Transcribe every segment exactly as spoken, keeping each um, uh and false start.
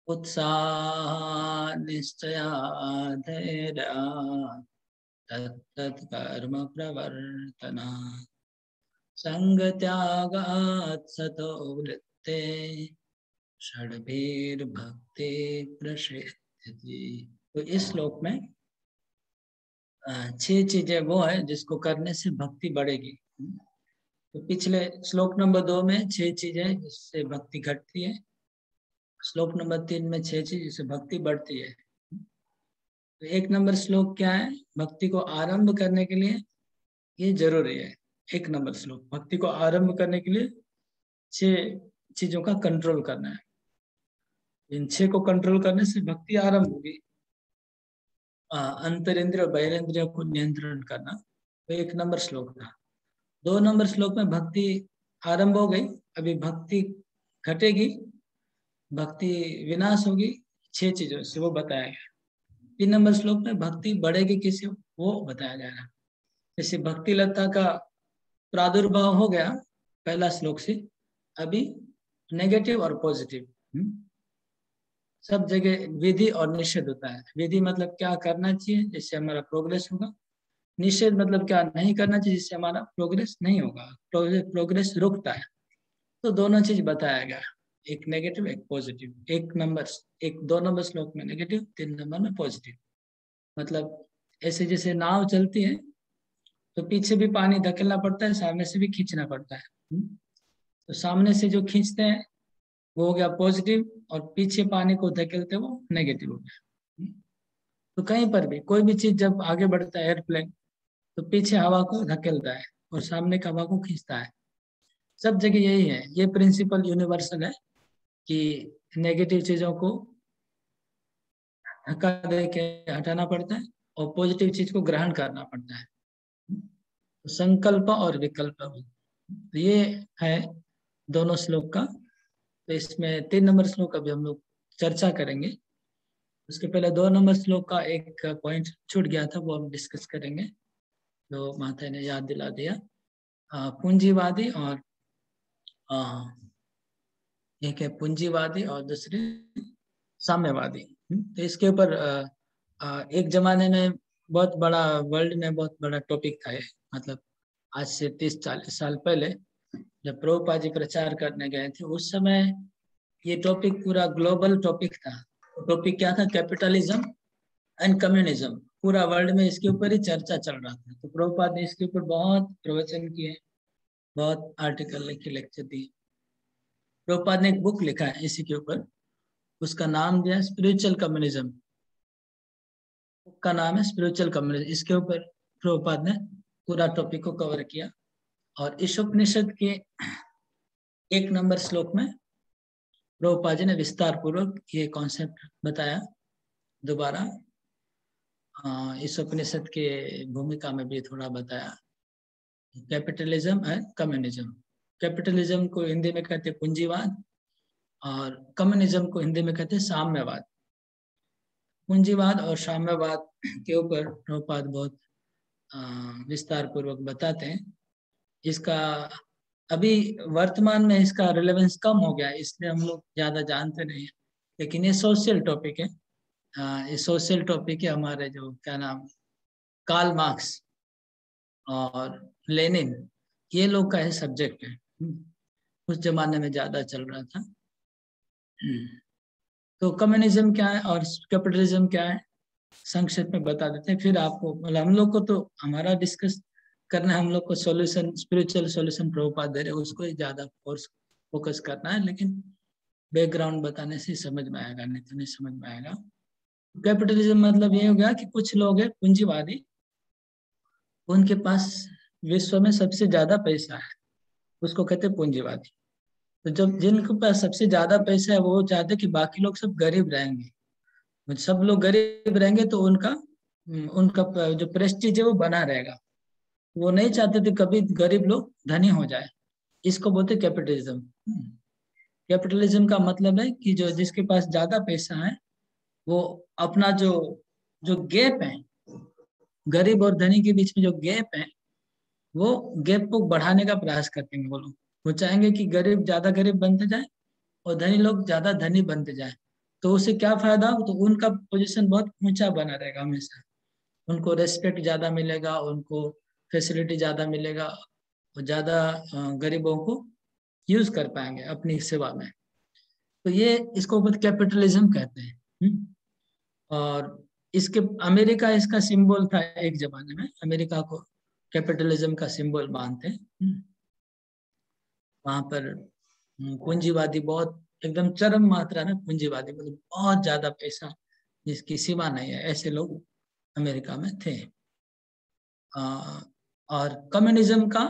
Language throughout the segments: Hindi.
उत्साह निश्चया धैर्य तत्तत् कर्म प्रवर्तना संग त्यागात् सतो वृत्ते षड्भिर्भक्ति प्रसिद्ध्यति। तो इस श्लोक में छह चीजें वो है जिसको करने से भक्ति बढ़ेगी। तो पिछले श्लोक नंबर दो में छह चीजें जिससे भक्ति घटती है, श्लोक नंबर तीन में छह चीज जिससे भक्ति बढ़ती है। तो एक नंबर श्लोक क्या है? भक्ति को आरंभ करने के लिए ये जरूरी है। एक नंबर श्लोक भक्ति को आरंभ करने के लिए छह चीजों का कंट्रोल करना है। इन छह को कंट्रोल करने से भक्ति आरंभ होगी। अंतरेंद्रिय और बहिरेंद्रियों को नियंत्रण करना, तो एक नंबर श्लोक था। दो नंबर श्लोक में भक्ति आरंभ हो गई, अभी भक्ति घटेगी, भक्ति विनाश होगी, छह चीजों से वो बताया गया। तीन नंबर श्लोक में भक्ति बढ़ेगी किसी, वो बताया जाएगा। जैसे भक्ति लता का प्रादुर्भाव हो गया पहला श्लोक से, अभी नेगेटिव और पॉजिटिव सब जगह विधि और निषेध होता है। विधि मतलब क्या करना चाहिए जिससे हमारा प्रोग्रेस होगा, निषेध मतलब क्या नहीं करना चाहिए जिससे हमारा प्रोग्रेस नहीं होगा, प्रोग्रेस रुकता है। तो दोनों चीज बताया गया, एक नेगेटिव एक पॉजिटिव। एक नंबर एक दो नंबर श्लोक में नेगेटिव, तीन नंबर में पॉजिटिव। मतलब ऐसे जैसे नाव चलती है तो पीछे भी पानी धकेलना पड़ता है, सामने से भी खींचना पड़ता है। तो सामने से जो खींचते हैं वो हो गया पॉजिटिव, और पीछे पानी को धकेलते वो नेगेटिव हो गया। तो कहीं पर भी कोई भी चीज जब आगे बढ़ता है, एयरप्लेन, तो पीछे हवा को धकेलता है और सामने का हवा को खींचता है। सब जगह यही है, ये प्रिंसिपल यूनिवर्सल है कि नेगेटिव चीजों को धक्का दे के हटाना पड़ता है और पॉजिटिव चीज को ग्रहण करना पड़ता है। तो संकल्प और विकल्प, तो ये है दोनों श्लोक का। तो इसमें तीन नंबर श्लोक अभी हम लोग चर्चा करेंगे। उसके पहले दो नंबर श्लोक का एक पॉइंट छूट गया था, वो हम डिस्कस करेंगे, जो माता ने याद दिला दिया। पूंजीवादी और आ, एक है पूंजीवादी और दूसरे साम्यवादी। तो इसके ऊपर एक जमाने में बहुत बड़ा, वर्ल्ड में बहुत बड़ा टॉपिक था ये। मतलब आज से तीस चालीस साल पहले जब प्रभुपाद जी प्रचार करने गए थे, उस समय ये टॉपिक पूरा ग्लोबल टॉपिक था। टॉपिक क्या था? Capitalism and communism. पूरा वर्ल्ड में इसके ऊपर ही चर्चा चल रहा था। तो प्रभुपाद ने इसके ऊपर बहुत प्रवचन किए, बहुत आर्टिकल लिखे, लेक्चर दिए। प्रभुपाद ने एक बुक लिखा है इसी के ऊपर, उसका नाम दिया स्पिरिचुअल कम्युनिज्म। बुक का नाम है स्पिरिचुअल कम्युनिज्म। इसके ऊपर प्रभुपाद ने पूरा टॉपिक को कवर किया। और इस उपनिषद के एक नंबर श्लोक में प्रभुपाद जी ने विस्तार पूर्वक ये कॉन्सेप्ट बताया। दोबारा इस उपनिषद के भूमिका में भी थोड़ा बताया, कैपिटलिज्म एंड कम्युनिज्म। कैपिटलिज्म को हिंदी में कहते हैं पूंजीवाद, और कम्युनिज्म को हिंदी में कहते हैं साम्यवाद। पूंजीवाद और साम्यवाद के ऊपर प्रभुपाद बहुत विस्तार पूर्वक बताते हैं। इसका अभी वर्तमान में इसका रिलेवेंस कम हो गया, इसलिए हम लोग ज्यादा जानते नहीं, लेकिन ये सोशल टॉपिक है। ये सोशल टॉपिक है। हमारे जो क्या नाम, कार्ल मार्क्स और लेनिन, ये लोग का है सब्जेक्ट है। उस जमाने में ज्यादा चल रहा था। तो कम्युनिज्म क्या है और कैपिटलिज्म क्या है संक्षेप में बता देते हैं, फिर आपको, मतलब हम लोग को तो हमारा डिस्कस करना है, हम लोग को सॉल्यूशन, स्पिरिचुअल सॉल्यूशन प्रभुपाद दे रहे, उसको ही ज्यादा फोर्स फोकस करना है, लेकिन बैकग्राउंड बताने से समझ में आएगा, नहीं तो नहीं समझ में आएगा। कैपिटलिज्म मतलब ये हो गया कि कुछ लोग हैं पूंजीवादी, उनके पास विश्व में सबसे ज्यादा पैसा है, उसको कहते हैं पूंजीवादी। तो जब जिनके पास सबसे ज्यादा पैसा है वो चाहते कि बाकी लोग सब गरीब रहेंगे, सब लोग गरीब रहेंगे तो उनका उनका जो प्रेस्टीज है वो बना रहेगा। वो नहीं चाहते थे कभी गरीब लोग धनी हो जाए। इसको बोलते कैपिटलिज्म। कैपिटलिज्म का मतलब है कि जो जिसके पास ज्यादा पैसा है वो अपना जो जो गैप है, गरीब और धनी के बीच में जो गैप है, वो गैप को बढ़ाने का प्रयास करते हैं। वो लोग वो चाहेंगे कि गरीब ज्यादा गरीब बनते जाए और धनी लोग ज्यादा धनी बनते जाए। तो उससे क्या फायदा, तो उनका पोजीशन बहुत ऊंचा बना रहेगा हमेशा, उनको रेस्पेक्ट ज्यादा मिलेगा, उनको फैसिलिटी ज्यादा मिलेगा, और ज्यादा गरीबों को यूज कर पाएंगे अपनी सेवा में। तो ये इसको कैपिटलिज्म कहते हैं। हुँ? और इसके अमेरिका इसका सिंबल था एक जमाने में, अमेरिका को कैपिटलिज्म का सिंबल मानते हैं। वहां पर पूंजीवादी बहुत एकदम चरम मात्रा में पूंजीवादी, मतलब बहुत ज्यादा पैसा जिसकी सीमा नहीं है, ऐसे लोग अमेरिका में थे। आ, और कम्युनिज्म का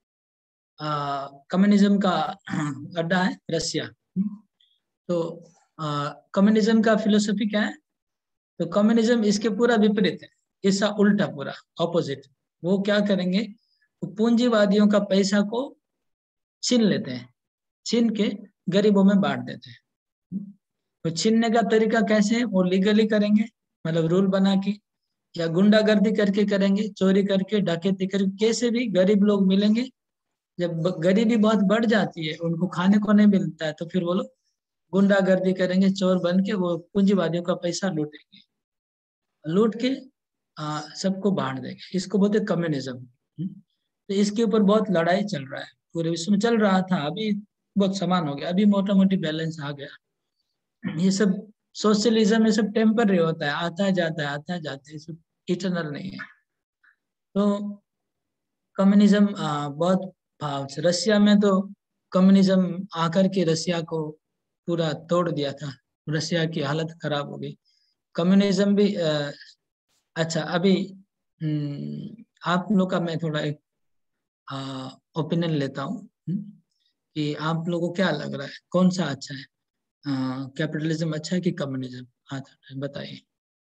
कम्युनिज्म का अड्डा है रसिया। तो कम्युनिज्म का फिलोसफी क्या है, तो कम्युनिज्म इसके पूरा विपरीत है, इसका उल्टा, पूरा ऑपोजिट। वो क्या करेंगे, तो पूंजीवादियों का पैसा को छीन लेते हैं, छीन के गरीबों में बांट देते हैं। तो छीनने का तरीका कैसे है, वो लीगली करेंगे, मतलब रूल बना के, या गुंडागर्दी करके करेंगे, चोरी करके, डकैती करके, कैसे भी गरीब लोग मिलेंगे। जब गरीबी बहुत बढ़ जाती है, उनको खाने को नहीं मिलता है, तो फिर वो लोग गुंडागर्दी करेंगे, चोर बन के वो पूंजीवादियों का पैसा लूटेंगे, लूट के आ, सबको बांट देंगे। इसको बोलते कम्युनिज्म। तो इसके ऊपर बहुत लड़ाई चल रहा है, पूरे विश्व में चल रहा था, अभी बहुत समान हो गया, अभी मोटा मोटी बैलेंस आ गया। ये सब सोशलिज्म, ये सब टेम्पररी होता है, आता है जाता है, आता है जाता है, ये सब इटरनल नहीं है। तो कम्युनिज्म बहुत भाव से, रसिया में तो कम्युनिज्म आकर के रसिया को पूरा तोड़ दिया था, रसिया की हालत खराब हो गई। कम्युनिज्म भी आ, अच्छा, अभी आप लोग का मैं थोड़ा एक ओपिनियन लेता हूँ कि आप लोगों को क्या लग रहा है, कौन सा अच्छा है, कैपिटलिज्म अच्छा है कि कम्युनिज्म? हाँ बताइए।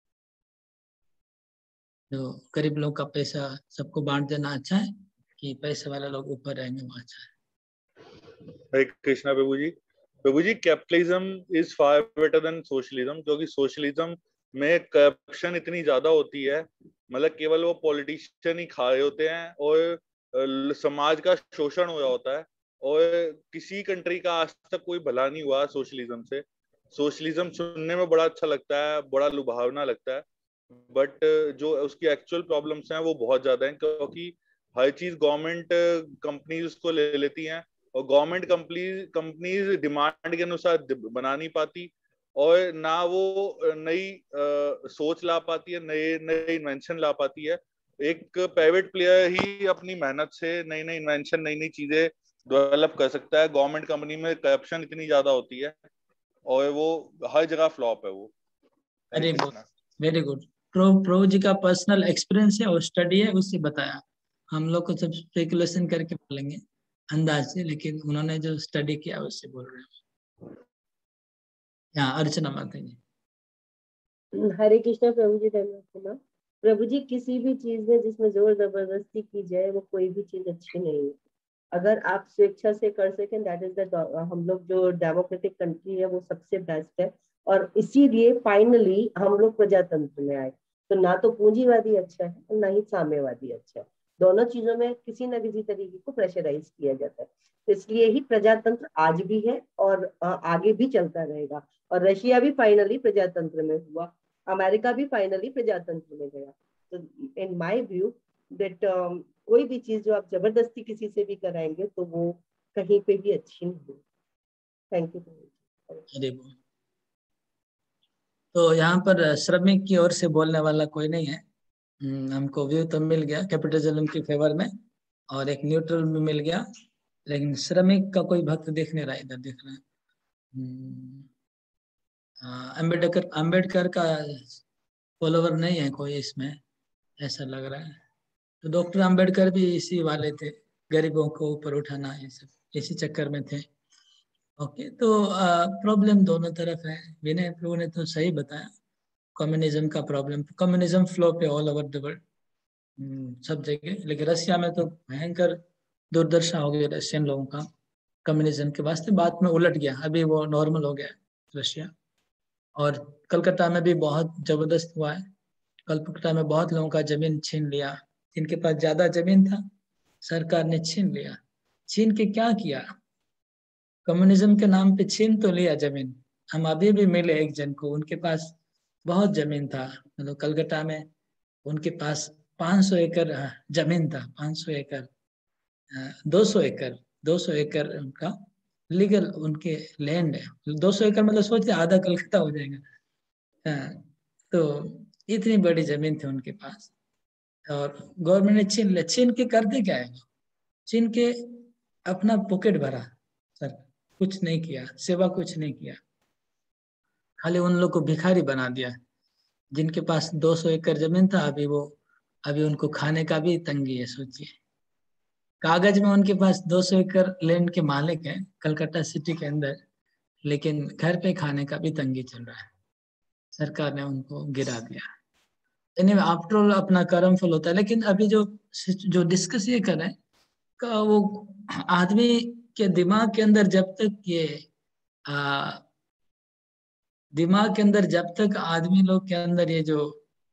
जो गरीब लोग का पैसा सबको बांट देना अच्छा है कि पैसे वाले लोग ऊपर रहेंगे वो अच्छा है? हरे कृष्णा प्रभु जी। प्रभु जी, capitalism is far better than socialism, क्योंकि सोशलिज्म में करप्शन इतनी ज्यादा होती है, मतलब केवल वो पॉलिटिशियन ही खा रहे होते हैं और समाज का शोषण हो रहा होता है, और किसी कंट्री का आज तक कोई भला नहीं हुआ सोशलिज्म से। सोशलिज्म सुनने में बड़ा अच्छा लगता है, बड़ा लुभावना लगता है, बट जो उसकी एक्चुअल प्रॉब्लम्स हैं वो बहुत ज्यादा हैं, क्योंकि हर चीज गवर्नमेंट कंपनीज उसको ले लेती हैं, और गवर्नमेंट कंपनी कंपनीज डिमांड के अनुसार बना नहीं पाती, और ना वो नई सोच ला पाती है, नए नए इन्वेंशन ला पाती है। एक प्राइवेट प्लेयर ही अपनी मेहनत से नई नई इन्वेंशन, नई नई चीजें डेवलप कर सकता है। गवर्नमेंट कंपनी में करप्शन इतनी ज्यादा होती है और वो हर जगह फ्लॉप है वो। Very good, very good. प्रो प्रो जी का पर्सनल एक्सपीरियंस है और स्टडी है, उससे बताया। हम लोग को सब स्पेकुलेशन करके बोलेंगे अंदाज से, लेकिन उन्होंने जो स्टडी किया उससे बोल रहे हैं। यहाँ अर्चना माता जी। हरे कृष्णा प्रभु जी, धन्यवाद। प्रभु जी, किसी भी चीज में जिसमें जोर जबरदस्ती की जाए वो कोई भी चीज अच्छी नहीं है। अगर आप स्वेच्छा से कर सकें, दैट इज द, हम लोग जो डेमोक्रेटिक कंट्री है वो सबसे बेस्ट है, और इसीलिए फाइनली हम लोग प्रजातंत्र में आए। तो ना तो पूंजीवादी अच्छा है और ना ही साम्यवादी अच्छा है, दोनों चीजों में किसी न किसी तरीके को प्रेशराइज किया जाता है। तो इसलिए ही प्रजातंत्र आज भी है और आगे भी चलता रहेगा। और रशिया भी फाइनली प्रजातंत्र में हुआ, अमेरिका भी फाइनली प्रजातंत्र में गया। तो इन माय व्यू दैट कोई भी चीज जो आप जबरदस्ती किसी से भी कराएंगे तो वो कहीं पे भी अच्छी नहीं। Thank you. तो यहाँ पर श्रमिक की ओर से बोलने वाला कोई नहीं है। हमको व्यू तो मिल गया कैपिटलिज्म के फेवर में, और एक न्यूट्रल भी मिल गया, लेकिन श्रमिक का कोई भक्त दिख नहीं रहा, इधर दिख रहा है। अम्बेडकर अम्बेडकर का फॉलोवर नहीं है कोई इसमें, ऐसा लग रहा है। तो डॉक्टर अम्बेडकर भी इसी वाले थे, गरीबों को ऊपर उठाना, ये सब इसी चक्कर में थे। ओके, तो प्रॉब्लम दोनों तरफ है। विनय प्रभु ने तो सही बताया, कम्युनिज्म का प्रॉब्लम, कम्युनिज्म फ्लो पे ऑल ओवर द वर्ल्ड, सब जगह। लेकिन रशिया में तो भयंकर दुर्दशा हो गई रशियन लोगों का कम्युनिज्म के वास्ते। बाद में उलट गया, अभी वो नॉर्मल हो गया रशिया। और कलकत्ता में भी बहुत जबरदस्त हुआ है। कलकत्ता में बहुत लोगों का जमीन छीन लिया, जिनके पास ज्यादा जमीन था सरकार ने छीन लिया। छीन के क्या किया? कम्युनिज्म के नाम पे छीन तो लिया जमीन, हम अभी भी मिले एक जन को, उनके पास बहुत जमीन था, मतलब कलकत्ता में उनके पास पाँच सौ एकड़ जमीन था, पाँच सौ एकड़, दो सौ एकड़, दो सौ एकड़ उनका लीगल उनके लैंड है। दो सौ एकड़ मतलब सोचते आधा कलकत्ता हो जाएगा। हाँ, तो इतनी बड़ी जमीन थी उनके पास, और गवर्नमेंट ने छीन लिया। छीन के करते क्या है, छीन के अपना पॉकेट भरा, सर कुछ नहीं किया, सेवा कुछ नहीं किया, खाली उन लोग को भिखारी बना दिया। जिनके पास दो सौ एकड़ जमीन था, अभी वो अभी उनको खाने का भी तंगी है। सोचिए, कागज में उनके पास दो सौ एकड़ लैंड के मालिक हैं कलकत्ता सिटी के अंदर, लेकिन घर पे खाने का भी तंगी चल रहा है। सरकार ने उनको गिरा दिया। यानी आफ्टर ऑल अपना कर्म फल होता है। लेकिन अभी जो जो डिस्कस ये कर रहे हैं का, वो आदमी के दिमाग के अंदर जब तक ये आ, दिमाग के अंदर जब तक आदमी लोग के अंदर ये जो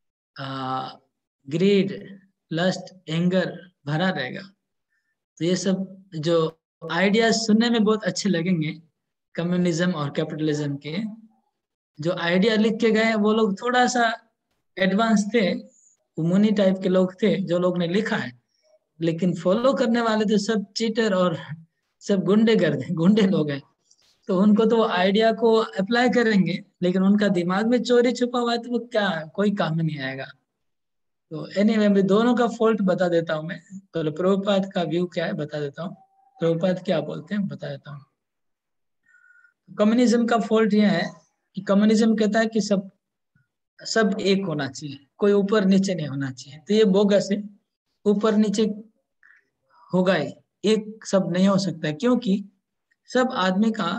ग्रीड, लस्ट, एंगर भरा रहेगा, तो ये सब जो आइडियाज सुनने में बहुत अच्छे लगेंगे, कम्युनिज्म और कैपिटलिज्म के जो आइडिया लिख के गए, वो लोग थोड़ा सा एडवांस थे, मुनि टाइप के लोग थे जो लोग ने लिखा है, लेकिन फॉलो करने वाले तो सब चीटर और सब गुंडे गर्दे गुंडे लोग हैं। तो उनको तो आइडिया को अप्लाई करेंगे, लेकिन उनका दिमाग में चोरी छुपा हुआ है, तो वो क्या कोई काम में नहीं आएगा। तो एनीवे मैं दोनों का फॉल्ट बता देता हूँ। मैं तो प्रभुपाद का व्यू क्या है बता देता हूँ, प्रभुपाद क्या बोलते हैं बता देता हूँ। कम्युनिज्म का फॉल्ट यह है कि कम्युनिज्म कहता है कि सब सब एक होना चाहिए, कोई ऊपर नीचे नहीं होना चाहिए। तो ये बोगस है, ऊपर नीचे होगा ही, एक सब नहीं हो सकता है, क्योंकि सब आदमी का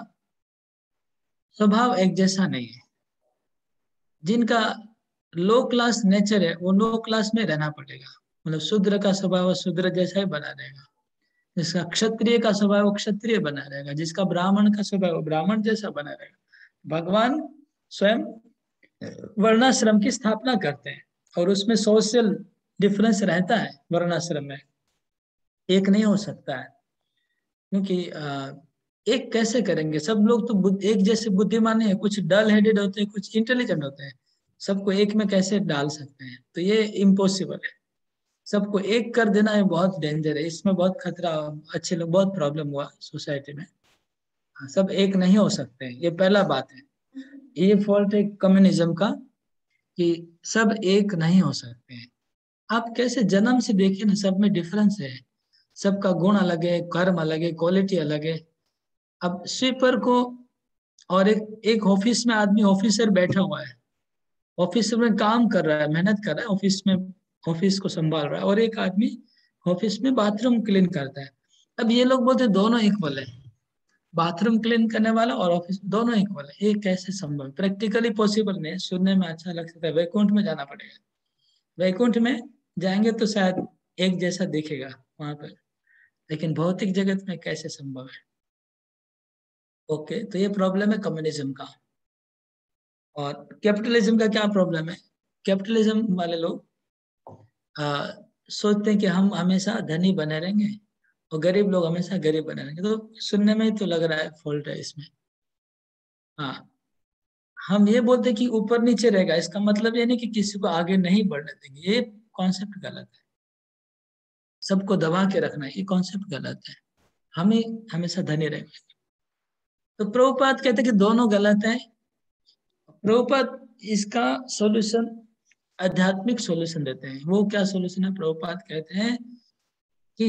स्वभाव एक जैसा नहीं है। जिनका लो क्लास नेचर है वो लो क्लास में रहना पड़ेगा, मतलब शूद्र का स्वभाव शूद्र जैसा ही बना रहेगा, जिसका क्षत्रिय का स्वभाव वो क्षत्रिय बना रहेगा, जिसका ब्राह्मण का स्वभाव वो ब्राह्मण जैसा बना रहेगा। भगवान स्वयं वर्णाश्रम की स्थापना करते हैं, और उसमें सोशल डिफरेंस रहता है। वर्णाश्रम में एक नहीं हो सकता है, क्योंकि आ, एक कैसे करेंगे? सब लोग तो एक जैसे बुद्धिमान नहीं है, कुछ डल हेडेड होते हैं, कुछ इंटेलिजेंट होते हैं, सबको एक में कैसे डाल सकते हैं? तो ये इम्पॉसिबल है। सबको एक कर देना है बहुत डेंजर है, इसमें बहुत खतरा, अच्छे लोग बहुत प्रॉब्लम हुआ सोसाइटी में। सब एक नहीं हो सकते, ये पहला बात है। ये फॉल्ट है कम्युनिज्म का कि सब एक नहीं हो सकते हैं। आप कैसे जन्म से देखिए ना, सब में डिफरेंस है, सबका गुण अलग है, कर्म अलग है, क्वालिटी अलग है। अब स्वीपर को और एक एक ऑफिस में आदमी ऑफिसर बैठा हुआ है, ऑफिस में काम कर रहा है, मेहनत कर रहा है, ऑफिस में ऑफिस को संभाल रहा है, और एक आदमी ऑफिस में बाथरूम क्लीन करता है। अब ये लोग बोलते दोनों इक्वल है, बाथरूम क्लीन करने वाला और ऑफिस दोनों इक्वल है। ये कैसे संभव? प्रैक्टिकली पॉसिबल नहीं है। सुनने में अच्छा लग सकता है, वैकुंठ में जाना पड़ेगा, वैकुंठ में जाएंगे तो शायद एक जैसा दिखेगा वहां पर, लेकिन भौतिक जगत में कैसे संभव है? ओके, तो ये प्रॉब्लम है कम्युनिज्म का। और कैपिटलिज्म का क्या प्रॉब्लम है? कैपिटलिज्म वाले लोग आ, सोचते हैं कि हम हमेशा धनी बने रहेंगे और गरीब लोग हमेशा गरीब बने रहेंगे। तो सुनने में तो लग रहा है फॉल्ट है इसमें। हाँ, हम ये बोलते हैं कि ऊपर नीचे रहेगा, इसका मतलब ये नहीं कि किसी को आगे नहीं बढ़ने देंगे। ये कॉन्सेप्ट गलत है। सबको दबा के रखना, ये कॉन्सेप्ट गलत है। हमें हमेशा धनी रहेंगे। तो प्रभुपाद कहते हैं कि दोनों गलत है। प्रभुपाद इसका सॉल्यूशन, आध्यात्मिक सॉल्यूशन देते हैं। वो क्या सॉल्यूशन है? प्रभुपाद कहते हैं कि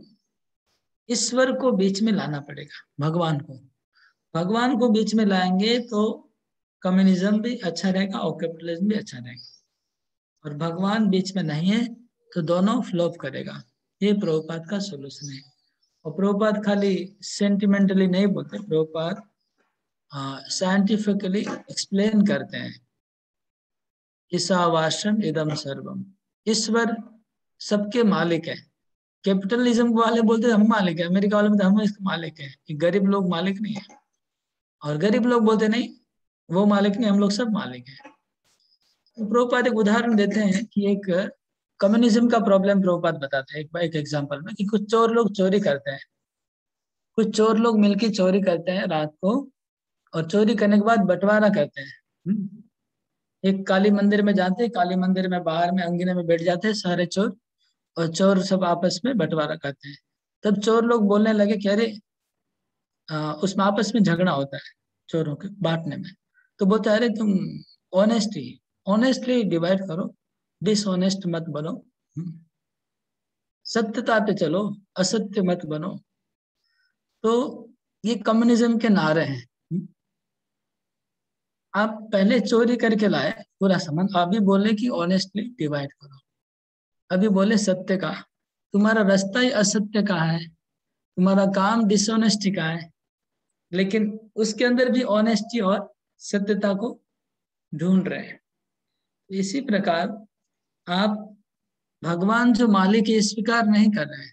ईश्वर को बीच में लाना पड़ेगा, भगवान को भगवान को बीच में लाएंगे तो कम्युनिज्म भी अच्छा रहेगा और कैपिटलिज्म भी अच्छा रहेगा। और भगवान बीच में नहीं है तो दोनों फ्लॉप करेगा। ये प्रभुपाद का सॉल्यूशन है। और प्रभुपाद खाली सेंटिमेंटली नहीं बोलते, प्रभुपाद साइंटिफिकली एक्सप्लेन करते हैं। ईशावास्यम इदम सर्वम, ईश्वर सबके मालिक है। कैपिटलिज्म वाले बोलते हैं हम मालिक है, अमेरिका वाले बोलते हैं हम इसके मालिक है, कि गरीब लोग मालिक नहीं है। और गरीब लोग बोलते नहीं वो मालिक नहीं, हम लोग सब मालिक है। तो प्रभुपाद एक उदाहरण देते हैं कि एक कम्युनिज्म का प्रॉब्लम प्रभुपाद बताते हैं एक एक एग्जांपल में, कि कुछ चोर लोग चोरी करते हैं, कुछ चोर लोग मिलकर चोरी करते हैं रात को, और चोरी करने के बाद बंटवारा करते हैं। एक काली मंदिर में जाते हैं, काली मंदिर में बाहर में अंगने में बैठ जाते हैं सारे चोर, और चोर सब आपस में बंटवारा करते हैं। तब चोर लोग बोलने लगे कि अरे उसमें आपस में झगड़ा होता है चोरों के बांटने में। तो बोलते अरे तुम ऑनेस्टी ऑनेस्टली डिवाइड करो, डिसऑनेस्ट मत बनो, सत्यता पे चलो, असत्य मत बनो। तो ये कम्युनिज्म के नारे हैं। आप पहले चोरी करके लाए पूरा सामान, अभी बोले कि ऑनेस्टली डिवाइड करो, अभी बोले सत्य का। तुम्हारा रास्ता ही असत्य का है, तुम्हारा काम डिसऑनेस्टी का है, लेकिन उसके अंदर भी ऑनेस्टी और सत्यता को ढूंढ रहे हैं। इसी प्रकार आप भगवान जो मालिक है स्वीकार नहीं कर रहे हैं।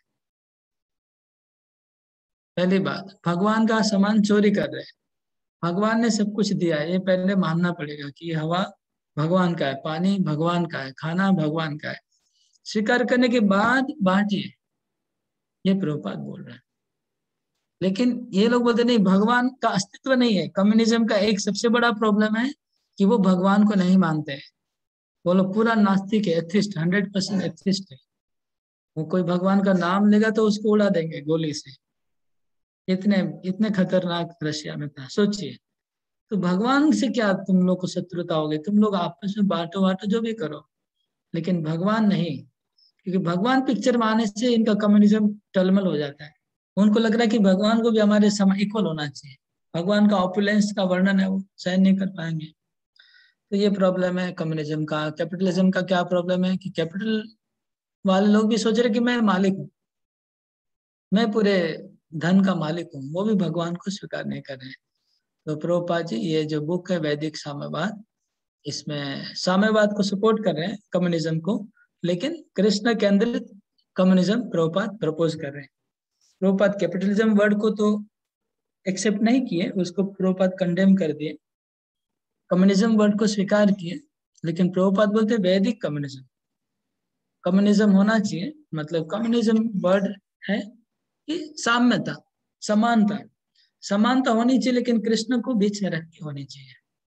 पहली बात, भगवान का सामान चोरी कर रहे हैं। भगवान ने सब कुछ दिया है, ये पहले मानना पड़ेगा कि हवा भगवान का है, पानी भगवान का है, खाना भगवान का है। स्वीकार करने के बाद बांटिए, ये प्रभुपाद बोल रहे हैं। लेकिन ये लोग बोलते नहीं, भगवान का अस्तित्व नहीं है। कम्युनिज्म का एक सबसे बड़ा प्रॉब्लम है कि वो भगवान को नहीं मानते हैं। वो लोग पूरा नास्तिक है, एथिस्ट, हंड्रेड परसेंट एथिस्ट है। वो कोई भगवान का नाम लेगा तो उसको उड़ा देंगे गोली से। इतने इतने खतरनाक रशिया में था, सोचिए। तो भगवान से क्या तुम लोग को शत्रुता होगी? तुम लोग आपस में बांटो बांटो जो भी करो, लेकिन भगवान नहीं। क्योंकि भगवान पिक्चर में आने से इनका कम्युनिज्म टलमल हो जाता है। उनको लग रहा है कि भगवान को भी हमारे समय इक्वल होना चाहिए। भगवान का ऑपुलेंस का वर्णन है, वो सहन नहीं कर पाएंगे। तो ये प्रॉब्लम है कम्युनिज्म का। कैपिटलिज्म का क्या प्रॉब्लम है कि कैपिटल वाले लोग भी सोच रहे कि मैं मालिक हूँ, मैं पूरे धन का मालिक हूँ, वो भी भगवान को स्वीकार नहीं कर रहे हैं। तो प्रभुपाद जी ये जो बुक है वैदिक साम्यवाद, इसमें साम्यवाद को सपोर्ट कर रहे हैं कम्युनिज्म को, लेकिन कृष्ण केंद्रित कम्युनिज्म प्रभुपाद प्रपोज कर रहे हैं। प्रभुपाद कैपिटलिज्म वर्ड को तो एक्सेप्ट नहीं किए, उसको प्रभुपाद कंडेम कर दिए। कम्युनिज्म वर्ड को स्वीकार किए, लेकिन प्रभुपाद बोलते वैदिक कम्युनिज्म। कम्युनिज्म होना चाहिए, मतलब कम्युनिज्म वर्ड है कि साम्यता, समानता, समानता होनी चाहिए, लेकिन कृष्ण को बीच में रख के होनी चाहिए।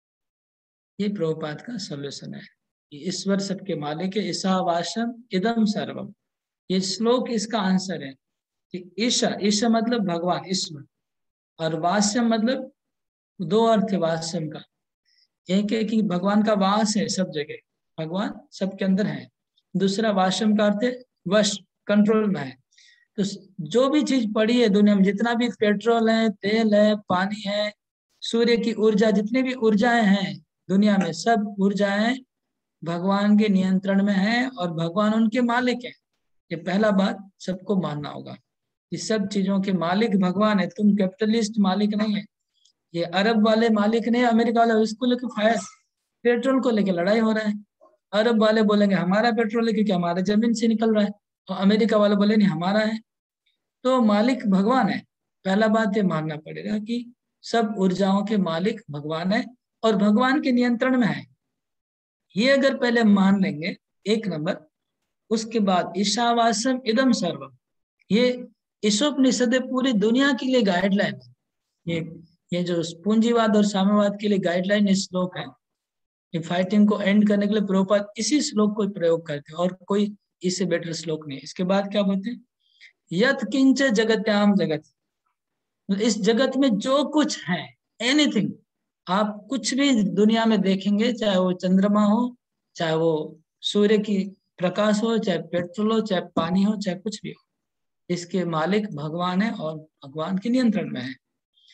ये प्रभुपाद का सॉल्यूशन है कि ईश्वर सबके मालिक है, ईशावास्यम इदम सर्वम। ये श्लोक इसका आंसर है कि ईशा, ईशा मतलब भगवान, ईश्वर, और वास्यम मतलब दो अर्थ है वास्यम का। एक है कि भगवान का वास है सब जगह, भगवान सबके अंदर है। दूसरा वास्यम का अर्थ है वश, कंट्रोल में है। तो जो भी चीज पड़ी है दुनिया में, जितना भी पेट्रोल है, तेल है, पानी है, सूर्य की ऊर्जा, जितनी भी ऊर्जाएं हैं दुनिया में, सब ऊर्जाएं भगवान के नियंत्रण में है और भगवान उनके मालिक है। ये पहला बात सबको मानना होगा कि सब चीजों के मालिक भगवान है। तुम कैपिटलिस्ट मालिक नहीं है। ये अरब वाले मालिक नहीं, अमेरिका वाले, इसको लेकर फायर, पेट्रोल को लेकर लड़ाई हो रहा है। अरब वाले बोलेंगे हमारा पेट्रोल है क्योंकि हमारे जमीन से निकल रहा है, और अमेरिका वाले बोले नहीं हमारा है। तो मालिक भगवान है। पहला बात ये मानना पड़ेगा कि सब ऊर्जाओं के मालिक भगवान है और भगवान के नियंत्रण में है। ये अगर पहले मान लेंगे एक नंबर, उसके बाद ईशावास्यम इदम सर्वम, ये ईशोपनिषद पूरी दुनिया के लिए गाइडलाइन है। ये ये जो पूंजीवाद और साम्यवाद के लिए गाइडलाइन इस श्लोक है। ये फाइटिंग को एंड करने के लिए प्रभुपाद इसी श्लोक को प्रयोग करते हैं, और कोई इससे बेटर श्लोक नहीं। इसके बाद क्या बोलते हैं, यत किंच जगत्याम जगत, इस जगत में जो कुछ है, एनीथिंग, आप कुछ भी दुनिया में देखेंगे, चाहे वो चंद्रमा हो, चाहे वो सूर्य की प्रकाश हो, चाहे पेट्रोल हो, चाहे पानी हो, चाहे कुछ भी हो, इसके मालिक भगवान है और भगवान के नियंत्रण में है।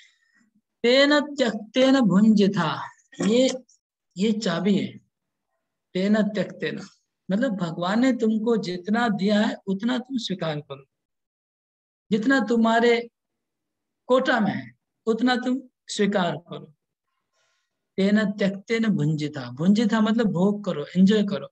तेन त्यक्तेन भुंजिथा, ये ये चाबी है। तेन त्यक्तेन मतलब भगवान ने तुमको जितना दिया है उतना तुम स्वीकार करो, जितना तुम्हारे कोटा में है उतना तुम स्वीकार करो। तेन त्यक्तेन भुंजिथा, भुंजिथा मतलब भोग करो, एंजॉय करो।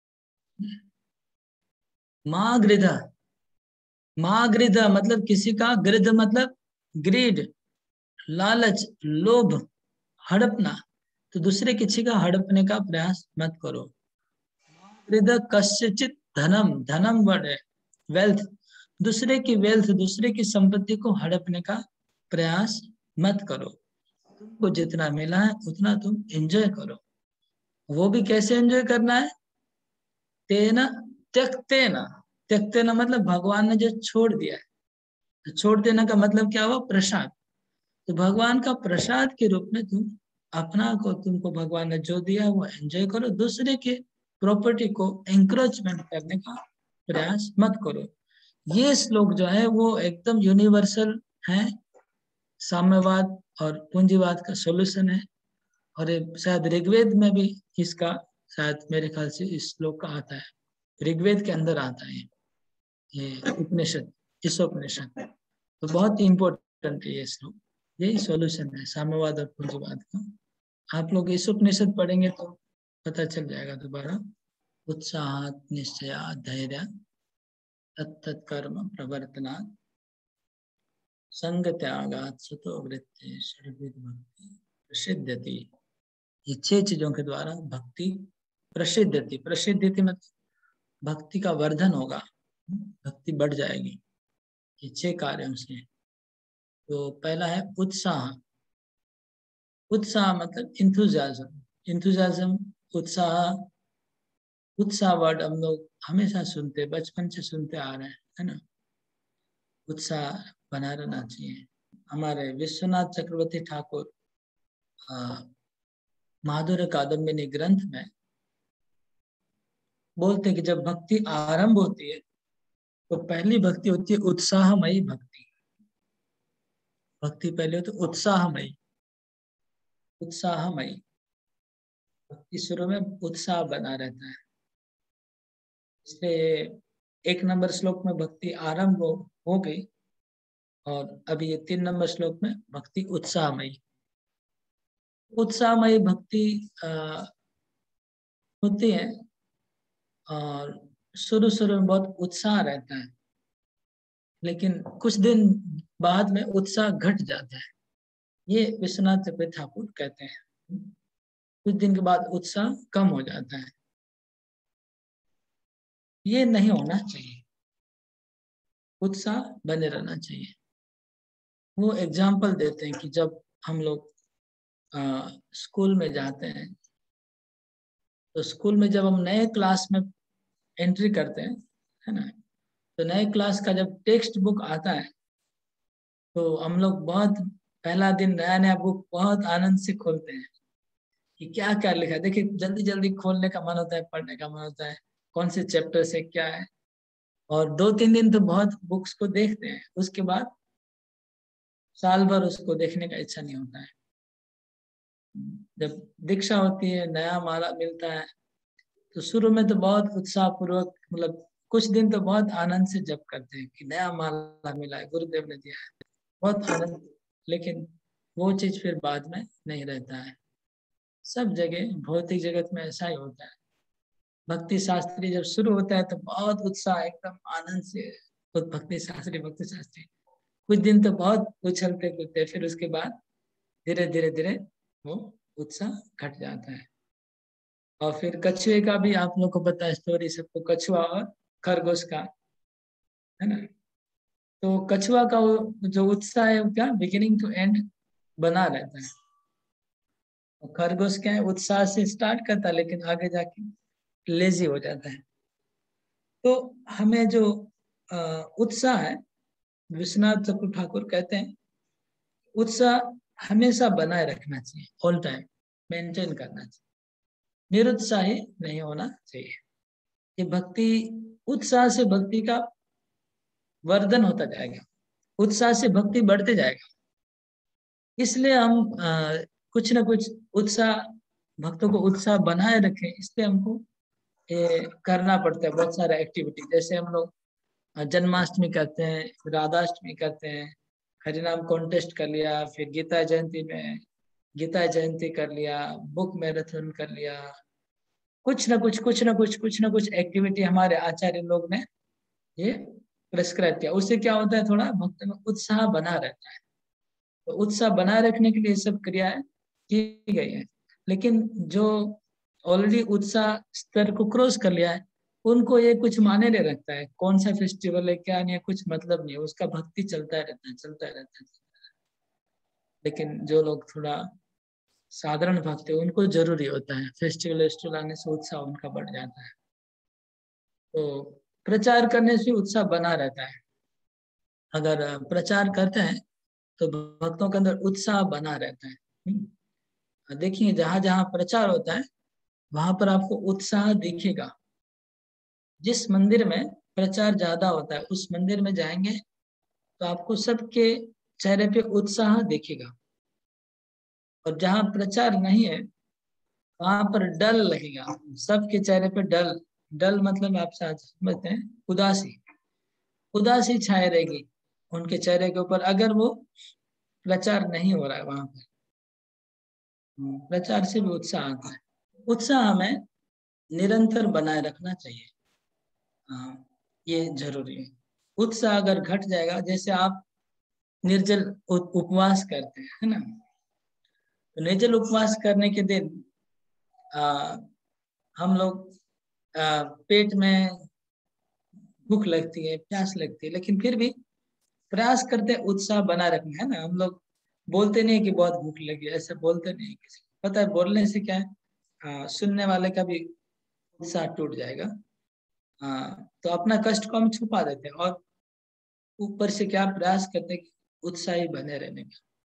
माँ गृध, माँ गृध मतलब किसी का, गृध मतलब ग्रीड, लालच, लोभ, हड़पना। तो दूसरे किसी का हड़पने का प्रयास मत करो। गृध कस्यचित धनम, धनम वर्ड है वेल्थ, दूसरे की वेल्थ, दूसरे की संपत्ति को हड़पने का प्रयास मत करो। तुमको जितना मिला है उतना तुम एंजॉय करो। वो भी कैसे एंजॉय करना है? तेना त्यक्तेना। त्यक्तेना मतलब भगवान ने जो छोड़ दिया है। छोड़ देना का मतलब क्या हुआ? प्रसाद। तो भगवान का प्रसाद के रूप में तुम अपना को, तुमको भगवान ने जो दिया वो एंजॉय करो। दूसरे के प्रॉपर्टी को एंकरेजमेंट करने का प्रयास मत करो। ये श्लोक जो है वो एकदम यूनिवर्सल है, साम्यवाद और पूंजीवाद का सॉल्यूशन है। और ये शायद ऋग्वेद में भी इसका, शायद मेरे ख्याल से इस श्लोक का आता है, ऋग्वेद के अंदर आता है ये उपनिषद, इस उपनिषद। तो बहुत ही इंपॉर्टेंट है ये श्लोक। यही सॉल्यूशन है साम्यवाद और पूंजीवाद का। आप लोग इस उपनिषद पढ़ेंगे तो पता चल जाएगा दोबारा। उत्साह निश्चय धैर्य तत्त कर्म प्रवर्तनात् संग त्यागात् सुतो वृत्ति षड्विध भक्ति प्रसिद्धति। ये छह चीजों के द्वारा भक्ति प्रसिद्धति। प्रसिद्धति मतलब भक्ति का वर्धन होगा, भक्ति बढ़ जाएगी ये छह कार्यों से। तो पहला है उत्साह। उत्साह मतलब इंथुजियाज्म। इंथुजियाज्म, उत्साह। उत्साह वर्ड हम लोग हमेशा सुनते, बचपन से सुनते आ रहे हैं, है ना। उत्साह बना रहना चाहिए। हमारे विश्वनाथ चक्रवर्ती ठाकुर माधुर्य कादम्बिनी ग्रंथ में बोलते हैं कि जब भक्ति आरंभ होती है तो पहली भक्ति होती है उत्साहमयी भक्ति। भक्ति पहले होती है उत्साहमयी। उत्साहमयी भक्ति शुरू में उत्साह बना रहता है, इसलिए एक नंबर श्लोक में भक्ति आरंभ हो, हो गई, और अभी ये तीन नंबर श्लोक में भक्ति उत्साहमयी। उत्साहमयी भक्ति आ, होती है और शुरू शुरू में बहुत उत्साह रहता है, लेकिन कुछ दिन बाद में उत्साह घट जाता है। ये विश्वनाथ चक्रवर्ती ठाकुर कहते हैं। कुछ दिन के बाद उत्साह कम हो जाता है। ये नहीं होना चाहिए, उत्साह बने रहना चाहिए। वो एग्जाम्पल देते हैं कि जब हम लोग आ, स्कूल में जाते हैं, तो स्कूल में जब हम नए क्लास में एंट्री करते हैं, है ना, तो नए क्लास का जब टेक्स्ट बुक आता है तो हम लोग बहुत, पहला दिन नया नया बुक बहुत आनंद से खोलते हैं कि क्या क्या लिखा है। देखिए जल्दी जल्दी खोलने का मन होता है, पढ़ने का मन होता है, कौन से चैप्टर से क्या है। और दो तीन दिन तो बहुत बुक्स को देखते हैं, उसके बाद साल भर उसको देखने का इच्छा नहीं होता है। जब दीक्षा होती है, नया माला मिलता है, तो शुरू में तो बहुत उत्साह पूर्वक, मतलब कुछ दिन तो बहुत आनंद से जप करते हैं कि नया माला मिला है, गुरुदेव ने दिया है, बहुत आनंद। लेकिन वो चीज फिर बाद में नहीं रहता है। सब जगह भौतिक जगत में ऐसा ही होता है। भक्ति शास्त्री जब शुरू होता है तो बहुत उत्साह, एकदम आनंद से खुद भक्ति शास्त्री भक्ति शास्त्री कुछ दिन तो बहुत उछलते कूदते, फिर उसके बाद धीरे धीरे धीरे वो उत्साह घट जाता है। और फिर कछुए का भी आप लोग को पता है स्टोरी, सबको, कछुआ और खरगोश का, है ना। तो कछुआ का वो जो उत्साह है वो क्या बिगिनिंग टू एंड बना रहता है, और खरगोश क्या है उत्साह से स्टार्ट करता है लेकिन आगे जाके लेजी हो जाता है। तो हमें जो उत्साह है, विश्वनाथ चक्रवर्ती ठाकुर कहते हैं उत्साह हमेशा बनाए रखना चाहिए, ऑल टाइम मेंटेन करना चाहिए, निरुत्साही नहीं होना चाहिए। ये भक्ति, उत्साह से भक्ति का वर्धन होता जाएगा, उत्साह से भक्ति बढ़ते जाएगा। इसलिए हम आ, कुछ ना कुछ उत्साह, भक्तों को उत्साह बनाए रखें, इसलिए हमको ये करना पड़ता है बहुत सारा एक्टिविटी। जैसे हम लोग जन्माष्टमी करते हैं, राधाष्टमी करते हैं, हरिनाम कॉन्टेस्ट कर लिया, फिर गीता जयंती में गीता जयंती कर लिया, बुक मैराथन कर लिया, कुछ ना कुछ कुछ ना कुछ कुछ ना कुछ एक्टिविटी हमारे आचार्य लोग ने ये प्रेस्क्राइब किया। उससे क्या होता है, थोड़ा भक्त में उत्साह बना रहता है। तो उत्साह बनाए रखने के लिए सब क्रियाएं की गई है। लेकिन जो ऑलरेडी उत्साह स्तर को क्रॉस कर लिया है, उनको ये कुछ माने नहीं रखता है, कौन सा फेस्टिवल है क्या नहीं है, कुछ मतलब नहीं है, उसका भक्ति चलता रहता है चलता रहता है। लेकिन जो लोग थोड़ा साधारण भक्त है उनको जरूरी होता है, फेस्टिवल वेस्टिवल आने से उत्साह उनका बढ़ जाता है। तो प्रचार करने से उत्साह बना रहता है। अगर प्रचार करते हैं तो भक्तों के अंदर उत्साह बना रहता है। देखिए जहां जहां प्रचार होता है वहां पर आपको उत्साह दिखेगा। जिस मंदिर में प्रचार ज्यादा होता है उस मंदिर में जाएंगे तो आपको सबके चेहरे पे उत्साह दिखेगा, और जहां प्रचार नहीं है वहां पर डल लगेगा, सबके चेहरे पे डल। डल मतलब आप समझते हैं, उदासी। उदासी छाए रहेगी उनके चेहरे के ऊपर अगर वो प्रचार नहीं हो रहा है वहां पर। प्रचार से भी उत्साह आता है। उत्साह हमें निरंतर बनाए रखना चाहिए, हाँ ये जरूरी है। उत्साह अगर घट जाएगा, जैसे आप निर्जल उपवास करते हैं है ना, तो निर्जल उपवास करने के दिन आ, हम लोग आ, पेट में भूख लगती है, प्यास लगती है, लेकिन फिर भी प्रयास करते हैं उत्साह बना रखना है ना। हम लोग बोलते नहीं कि बहुत भूख लगी, ऐसे बोलते नहीं। किसी पता है बोलने से क्या है, आ, सुनने वाले का भी उत्साह टूट जाएगा। हाँ तो अपना कष्ट को हम छुपा देते हैं और ऊपर से क्या प्रयास करते हैं कि उत्साही बने रहने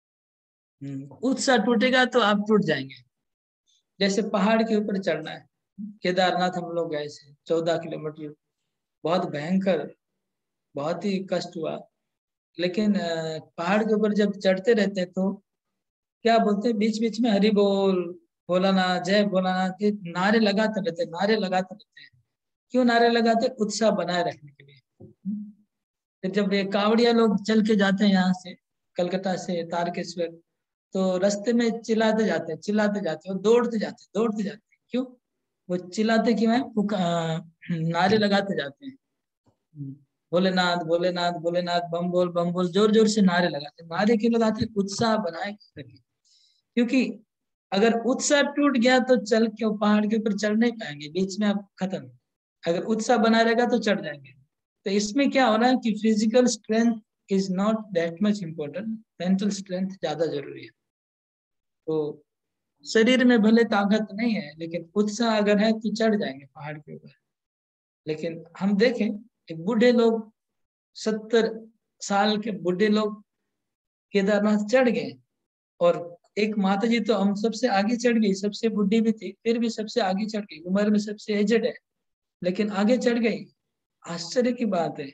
का। उत्साह टूटेगा तो आप टूट जाएंगे। जैसे पहाड़ के ऊपर चढ़ना है, केदारनाथ हम लोग गए थे, चौदह किलोमीटर, बहुत भयंकर, बहुत ही कष्ट हुआ। लेकिन पहाड़ के ऊपर जब चढ़ते रहते हैं तो क्या बोलते हैं, बीच बीच में हरि बोल, भोलानाथ, जय भोलानाथ के नारे लगाते रहते हैं, नारे लगाते रहते हैं। क्यों नारे लगाते? उत्साह बनाए रखने के लिए। फिर जब ये कावड़िया लोग चल के जाते हैं यहाँ से, कलकत्ता से तारकेश्वर, तो रास्ते में चिल्लाते जाते हैं, चिल्लाते जाते हैं और दौड़ते जाते हैं, दौड़ते जाते हैं। क्यों? वो चिल्लाते क्यों है? नारे लगाते जाते हैं, भोलेनाथ भोलेनाथ भोलेनाथ, बम बोल बम बोल, जोर जोर से नारे लगाते। नारे क्यों लगाते? उत्साह बनाए रखे। क्योंकि अगर उत्साह टूट गया तो चल के पहाड़ के ऊपर चढ़ नहीं पाएंगे, बीच में आप खत्म। अगर उत्साह बना रहेगा तो चढ़ जाएंगे। तो इसमें क्या हो रहा है कि physical strength is not that much important, mental strength ज्यादा जरूरी है। तो शरीर में भले ताकत नहीं है लेकिन उत्साह अगर है तो चढ़ जाएंगे पहाड़ के ऊपर। लेकिन हम देखें एक बूढ़े लोग, सत्तर साल के बूढ़े लोग केदारनाथ चढ़ गए, और एक माता जी तो हम सबसे आगे चढ़ गई, सबसे बुढ़ी भी थी फिर भी सबसे आगे चढ़ गई, उम्र में सबसे एजेड है लेकिन आगे चढ़ गई। आश्चर्य की बात है।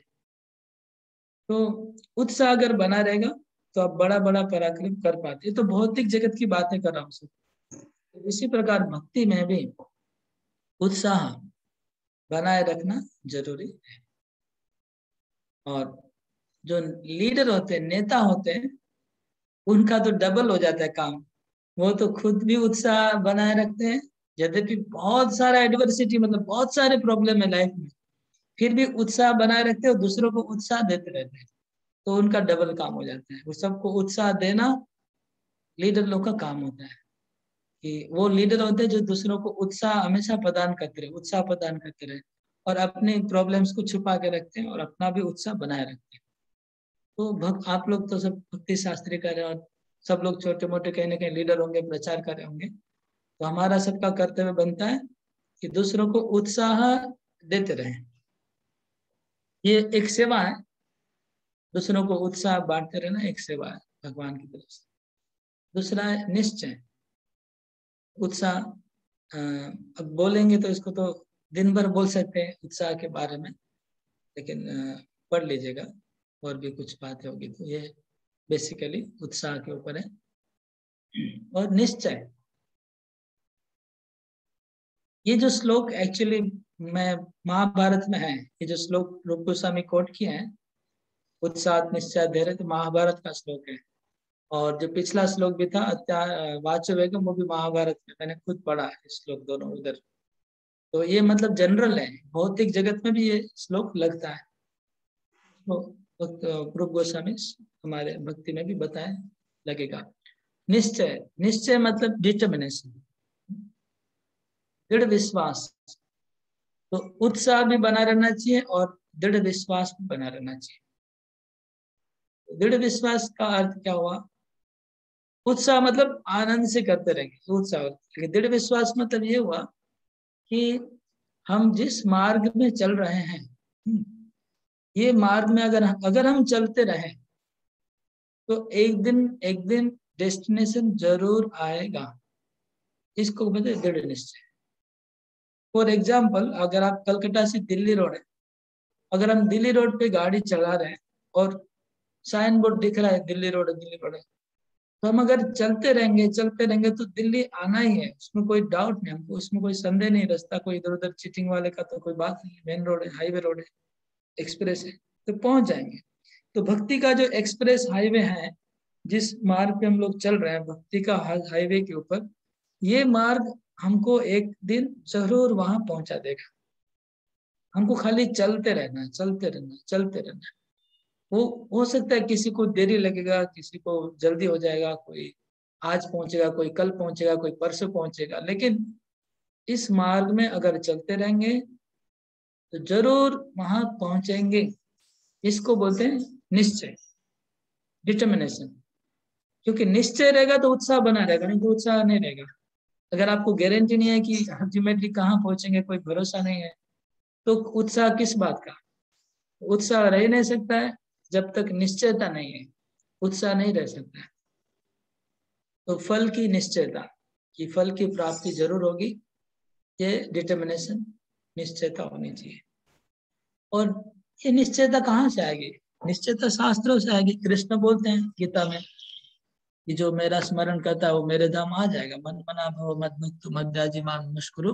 तो उत्साह अगर बना रहेगा तो आप बड़ा बड़ा पराक्रम कर पाते। तो भौतिक जगत की बातें कर रहा हूँ सब। इसी प्रकार भक्ति में भी उत्साह बनाए रखना जरूरी है। और जो लीडर होते हैं, नेता होते हैं, उनका तो डबल हो जाता है काम। वो तो खुद भी उत्साह बनाए रखते हैं, यद्यपि बहुत सारा एडवर्सिटी, मतलब बहुत सारे प्रॉब्लम है लाइफ में, फिर भी उत्साह बनाए रखते हैं और दूसरों को उत्साह देते रहते हैं। तो उनका डबल काम हो जाता है। वो सबको उत्साह देना लीडर लोग का काम होता है, कि वो लीडर होते हैं जो दूसरों को उत्साह हमेशा प्रदान करते रहे, उत्साह प्रदान करते रहे, और अपने प्रॉब्लम्स को छुपा के रखते हैं और अपना भी उत्साह बनाए रखते हैं। तो भक्त आप लोग तो सब भक्ति शास्त्री कर रहे हैं और सब लोग छोटे मोटे कहीं ना कहीं लीडर होंगे, प्रचार कर रहे होंगे। तो हमारा सबका कर्तव्य बनता है कि दूसरों को उत्साह देते रहें। ये एक सेवा है, दूसरों को उत्साह बांटते रहना एक सेवा है भगवान की तरफ से। दूसरा है निश्चय। उत्साह अब बोलेंगे तो इसको तो दिन भर बोल सकते हैं उत्साह के बारे में, लेकिन पढ़ लीजिएगा और भी कुछ बातें होगी। तो ये बेसिकली उत्साह के ऊपर है। और निश्चय, ये जो श्लोक एक्चुअली मैं महाभारत में है, ये जो श्लोक रूप गोस्वामी कोट किए हैं, उत्साह निश्चय धैर्य, तो महाभारत का श्लोक है। और जो पिछला श्लोक भी था वाच्य वेगम, वो भी महाभारत में, मैंने खुद पढ़ा है श्लोक दोनों उधर। तो ये मतलब जनरल है, भौतिक जगत में भी ये श्लोक लगता है। तो रूप गोस्वामी हमारे भक्ति में भी बताया लगेगा। निश्चय, निश्चय मतलब डिटर्मिनेशन, दृढ़ विश्वास। तो उत्साह भी बना रहना चाहिए और दृढ़ विश्वास भी बना रहना चाहिए। दृढ़ विश्वास का अर्थ क्या हुआ? उत्साह मतलब आनंद से करते रहेंगे, उत्साह। लेकिन दृढ़ विश्वास मतलब ये हुआ कि हम जिस मार्ग में चल रहे हैं, ये मार्ग में अगर अगर हम चलते रहे तो एक दिन एक दिन डेस्टिनेशन जरूर आएगा। इसको बोलते हैं दृढ़ निश्चय। फॉर एग्जाम्पल, अगर आप कलकत्ता से दिल्ली रोड है, अगर हम दिल्ली रोड पे गाड़ी चला रहे हैं और साइन बोर्ड दिख रहा है दिल्ली रोड है दिल्ली रोड है, तो हम अगर चलते रहेंगे चलते रहेंगे तो दिल्ली आना ही है, उसमें कोई डाउट नहीं, हमको उसमें कोई संदेह नहीं। रास्ता कोई इधर उधर चीटिंग वाले का तो कोई बात नहीं, मेन रोड है, हाईवे रोड है, एक्सप्रेस है, तो पहुंच जाएंगे। तो भक्ति का जो एक्सप्रेस हाईवे है, जिस मार्ग पे हम लोग चल रहे हैं भक्ति का हाईवे के ऊपर, ये मार्ग हमको एक दिन जरूर वहां पहुंचा देगा। हमको खाली चलते रहना है, चलते रहना है, चलते रहना है। वो हो सकता है किसी को देरी लगेगा, किसी को जल्दी हो जाएगा, कोई आज पहुंचेगा, कोई कल पहुंचेगा, कोई परसों पहुंचेगा, लेकिन इस मार्ग में अगर चलते रहेंगे तो जरूर वहां पहुंचेंगे। इसको बोलते हैं निश्चय, डिटर्मिनेशन। क्योंकि निश्चय रहेगा तो उत्साह बना रहेगा, नहीं तो उत्साह नहीं रहेगा। अगर आपको गारंटी नहीं है कि अल्टीमेटली कहाँ पहुंचेंगे, कोई भरोसा नहीं है, तो उत्साह किस बात का? उत्साह रह नहीं सकता है जब तक निश्चयता नहीं है, उत्साह नहीं रह सकता है। तो फल की निश्चयता कि फल की प्राप्ति जरूर होगी, ये डिटर्मिनेशन, निश्चयता होनी चाहिए। और ये निश्चयता कहाँ से आएगी? निश्चयता शास्त्रों से आएगी। कृष्ण बोलते हैं गीता में कि जो मेरा स्मरण करता है वो मेरे धाम आ जाएगा। मन मना भव मद मुक्तु मद्याजी मान मुष्कुरु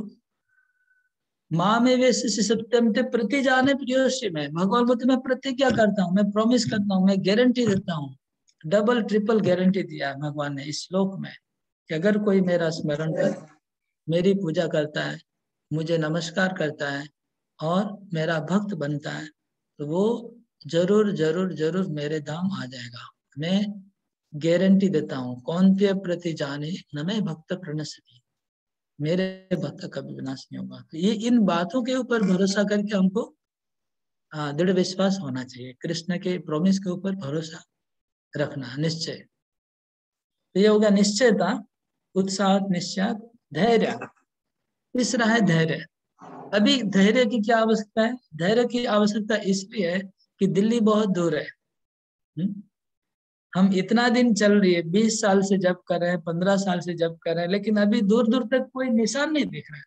माँ में वे सत्यम ते प्रति जाने प्रियोश्री में। भगवान बोलते मैं प्रतिज्ञा करता हूँ, मैं प्रॉमिस करता हूँ, मैं गारंटी देता हूँ। डबल ट्रिपल गारंटी दिया है भगवान ने इस श्लोक में कि अगर कोई मेरा स्मरण करता है, मेरी पूजा करता है, मुझे नमस्कार करता है और मेरा भक्त बनता है, तो वो जरूर जरूर जरूर मेरे धाम आ जाएगा। मैं गारंटी देता हूँ। कौन ते प्रति जाने न मैं भक्त प्रणश्यति, मेरे भक्त का भी विनाश नहीं होगा। तो ये इन बातों के ऊपर भरोसा करके हमको दृढ़ विश्वास होना चाहिए। कृष्ण के प्रॉमिस के ऊपर भरोसा रखना, निश्चय। तो ये होगा निश्चयता, उत्साह, निश्चय, धैर्य। तीसरा है धैर्य। अभी धैर्य की क्या आवश्यकता है? धैर्य की आवश्यकता इसलिए है कि दिल्ली बहुत दूर है। हुँ? हम इतना दिन चल रही है, बीस साल से जप कर रहे हैं, पंद्रह साल से जप कर रहे हैं, लेकिन अभी दूर दूर तक कोई निशान नहीं दिख रहा है।